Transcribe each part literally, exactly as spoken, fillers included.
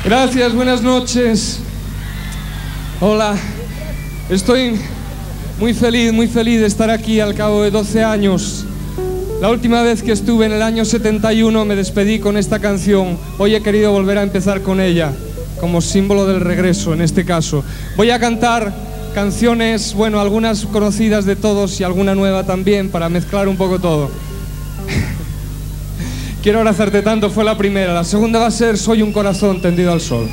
Gracias, buenas noches. Hola, estoy muy feliz, muy feliz de estar aquí al cabo de doce años. La última vez que estuve en el año setenta y uno me despedí con esta canción. Hoy he querido volver a empezar con ella, como símbolo del regreso en este caso. Voy a cantar canciones, bueno, algunas conocidas de todos y alguna nueva también, para mezclar un poco todo. Quiero abrazarte tanto fue la primera. La segunda va a ser Soy un corazón tendido al sol.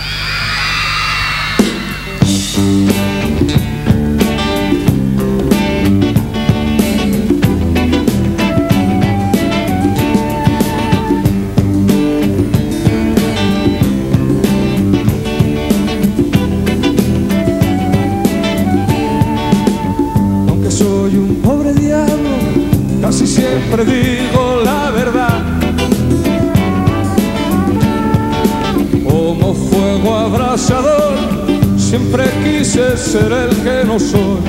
Aunque soy un pobre diablo, casi siempre digo la verdad. Como fuego abrasador, siempre quise ser el que no soy.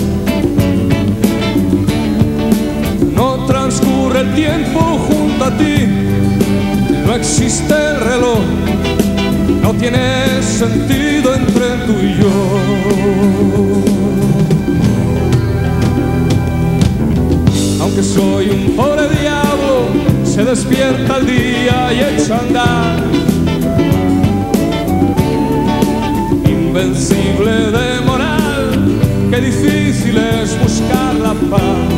No transcurre el tiempo junto a ti, no existe el reloj, no tiene sentido entre tú y yo. Aunque soy un pobre diablo, se despierta el día y echa a andar. Invencible de moral, qué difícil es buscar la paz.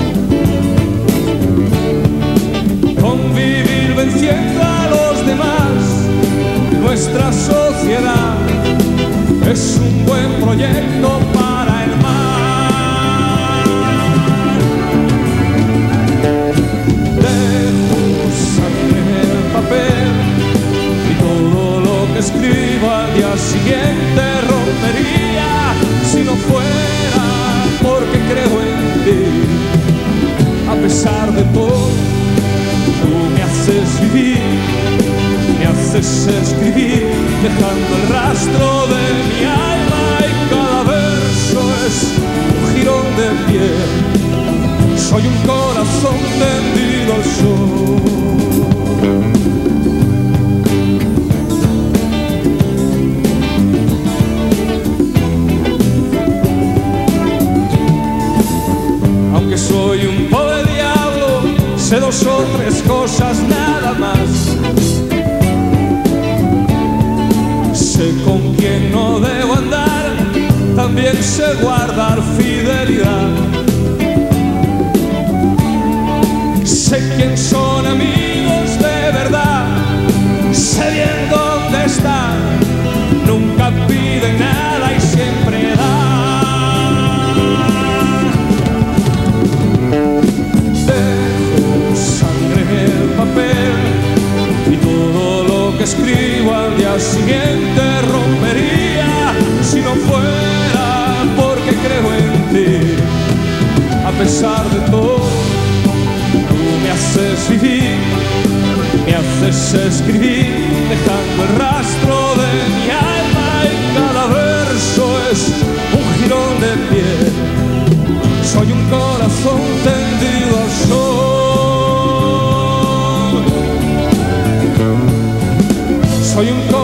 Convivir venciendo a los demás, nuestra sociedad es un buen proyecto para el mar. Dejo sangre en el papel y todo lo que escriba al día siguiente rompería si no fuera porque creo en ti. A pesar de todo, tú me haces vivir, me haces escribir, dejando el rastro de mi alma y cada verso es un jirón de piel. Soy un corazón tendido al sol. Aunque soy un pobre diablo, sé dos o tres cosas nada más. Sé con quién no debo andar, también sé guardar fidelidad. Sé quién son amigos de verdad, sé bien dónde están, nunca piden nada y siempre dan. Dejo sangre en el papel y todo lo que escribo al día siguiente rompería si no fuera porque creo en ti. A pesar de todo, tú me haces vivir, me haces escribir, dejando el rastro de mi alma y cada verso es un jirón de piel. Soy un corazón tendido al sol. Soy un corazón